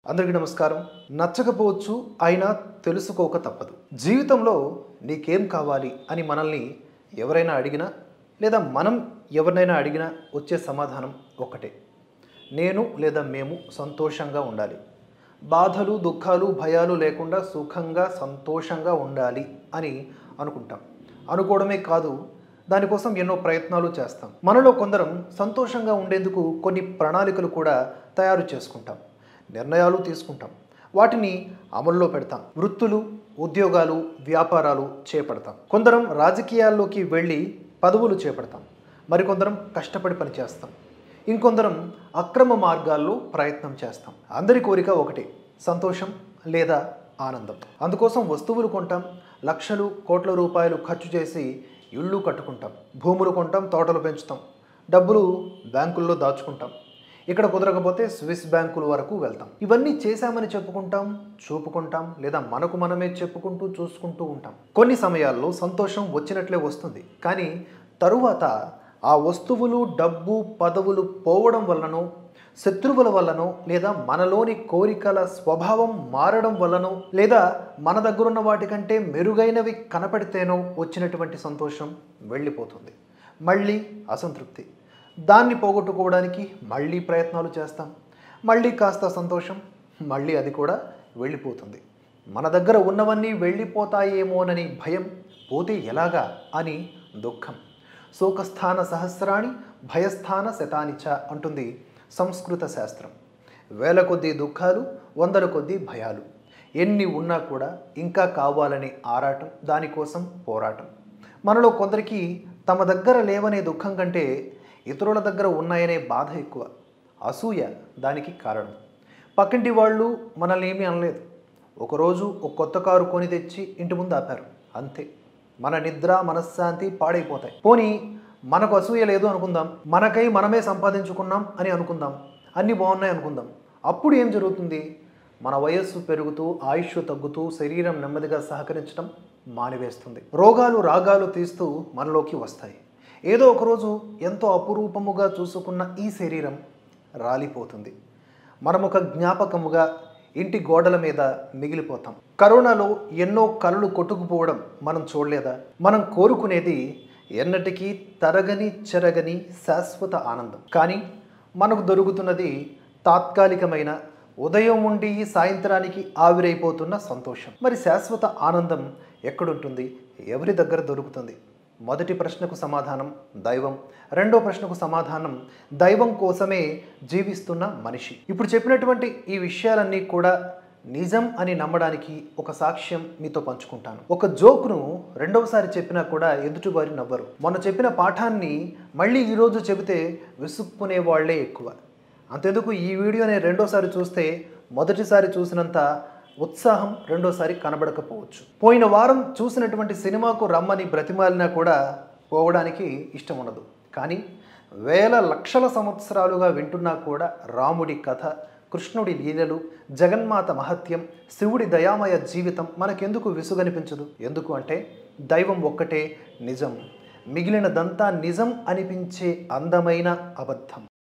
అందరికీ నమస్కారం. నచ్చకపోవచ్చు, అయినా తెలుసుకోక తప్పదు. జీవితంలో నీకేం కావాలి అని మనల్ని ఎవరైనా అడిగినా లేదా మనం ఎవరినైనా అడిగినా వచ్చే సమాధానం ఒక్కటే. నేను లేదా మేము సంతోషంగా ఉండాలి. బాధలు, దుఃఖాలు, భయాలు లేకుండా సుఖంగా, సంతోషంగా ఉండాలి అని అనుకుంటాం. అనుకోవడమే కాదు, దానికోసం ఎన్నో ప్రయత్నాలు చేస్తాం. మనలో కొందరం సంతోషంగా ఉండేందుకు కొన్ని ప్రణాళికలు కూడా తయారు చేసుకుంటాం. నిర్ణయాలు తీసుకుంటాం. వాటిని అమల్లో పెడతాం. వృత్తులు, ఉద్యోగాలు, వ్యాపారాలు చేపడతాం. కొందరం రాజకీయాల్లోకి వెళ్ళి పదవులు చేపడతాం. మరికొందరం కష్టపడి పనిచేస్తాం. ఇంకొందరం అక్రమ మార్గాల్లో ప్రయత్నం చేస్తాం. అందరి కోరిక ఒకటే, సంతోషం లేదా ఆనందం. అందుకోసం వస్తువులు కొంటాం. లక్షలు, కోట్ల రూపాయలు ఖర్చు చేసి ఇళ్ళు కట్టుకుంటాం. భూములు కొంటాం, తోటలు పెంచుతాం. డబ్బులు బ్యాంకుల్లో దాచుకుంటాం. ఇక్కడ కుదరకపోతే స్విస్ బ్యాంకుల వరకు వెళ్తాం. ఇవన్నీ చేశామని చెప్పుకుంటాం, చూపుకుంటాం, లేదా మనకు మనమే చెప్పుకుంటూ చూసుకుంటూ ఉంటాం. కొన్ని సమయాల్లో సంతోషం వచ్చినట్లే వస్తుంది. కానీ తరువాత ఆ వస్తువులు, డబ్బు, పదవులు పోవడం వల్లనో, శత్రువుల వల్లనో, లేదా మనలోని కోరికల స్వభావం మారడం వల్లనో, లేదా మన దగ్గరున్న వాటికంటే మెరుగైనవి కనపడితేనో వచ్చినటువంటి సంతోషం వెళ్ళిపోతుంది. మళ్ళీ అసంతృప్తి. దాన్ని పోగొట్టుకోవడానికి మళ్ళీ ప్రయత్నాలు చేస్తాం. మళ్ళీ కాస్త సంతోషం, మళ్ళీ అది కూడా వెళ్ళిపోతుంది. మన దగ్గర ఉన్నవన్నీ వెళ్ళిపోతాయేమోనని భయం, పోతే ఎలాగా అని దుఃఖం. శోకస్థాన సహస్రాణి భయస్థాన శతానిచ అంటుంది సంస్కృత శాస్త్రం. వేల కొద్దీ దుఃఖాలు, వందల కొద్దీ భయాలు. ఎన్ని ఉన్నా కూడా ఇంకా కావాలని ఆరాటం, దానికోసం పోరాటం. మనలో కొందరికి తమ దగ్గర లేవనే దుఃఖం కంటే ఇతరుల దగ్గర ఉన్నాయనే బాధ ఎక్కువ. అసూయ దానికి కారణం. పక్కింటి వాళ్ళు మనల్ని ఏమీ అనలేదు. ఒకరోజు ఒక కొత్త కారు కొని తెచ్చి ఇంటి ముందు ఆపారు. అంతే, మన నిద్ర, మనశ్శాంతి పాడైపోతాయి. పోనీ మనకు అసూయ లేదు అనుకుందాం, మనకై మనమే సంపాదించుకున్నాం అని అనుకుందాం, అన్నీ బాగున్నాయి అనుకుందాం. అప్పుడు ఏం జరుగుతుంది? మన వయస్సు పెరుగుతూ, ఆయుష్ తగ్గుతూ, శరీరం నెమ్మదిగా సహకరించడం మానివేస్తుంది. రోగాలు, రాగాలు తీస్తూ మనలోకి వస్తాయి. ఏదో ఒకరోజు ఎంతో అపురూపముగా చూసుకున్న ఈ శరీరం రాలిపోతుంది. మనం ఒక జ్ఞాపకముగా ఇంటి గోడల మీద మిగిలిపోతాం. కరోనాలో ఎన్నో కలలు కొట్టుకుపోవడం మనం చూడలేదా? మనం కోరుకునేది ఎన్నటికీ తరగని, చెరగని శాశ్వత ఆనందం. కానీ మనకు దొరుకుతున్నది తాత్కాలికమైన, ఉదయం ఉండి సాయంత్రానికి ఆవిరైపోతున్న సంతోషం. మరి శాశ్వత ఆనందం ఎక్కడుంటుంది? ఎవరి దగ్గర దొరుకుతుంది? మొదటి ప్రశ్నకు సమాధానం దైవం. రెండో ప్రశ్నకు సమాధానం దైవం కోసమే జీవిస్తున్న మనిషి. ఇప్పుడు చెప్పినటువంటి ఈ విషయాలన్నీ కూడా నిజం అని నమ్మడానికి ఒక సాక్ష్యం మీతో పంచుకుంటాను. ఒక జోక్ను రెండవసారి చెప్పినా కూడా ఎదుటివారి నవ్వరు. మొన్న చెప్పిన పాఠాన్ని మళ్ళీ ఈరోజు చెబితే విసుక్కునే వాళ్లే ఎక్కువ. అంతెందుకు, ఈ వీడియోని రెండోసారి చూస్తే మొదటిసారి చూసినంత ఉత్సాహం రెండోసారి కనబడకపోవచ్చు. పోయిన వారం చూసినటువంటి సినిమాకు రమ్మని బ్రతిమాలినా కూడా పోవడానికి ఇష్టం ఉండదు. కానీ వేల లక్షల సంవత్సరాలుగా వింటున్నా కూడా రాముడి కథ, కృష్ణుడి లీలలు, జగన్మాత మహత్యం, శివుడి దయామయ జీవితం మనకెందుకు విసుగనిపించదు? ఎందుకు అంటే దైవం ఒక్కటే నిజం, మిగిలినదంతా నిజం అనిపించే అందమైన అబద్ధం.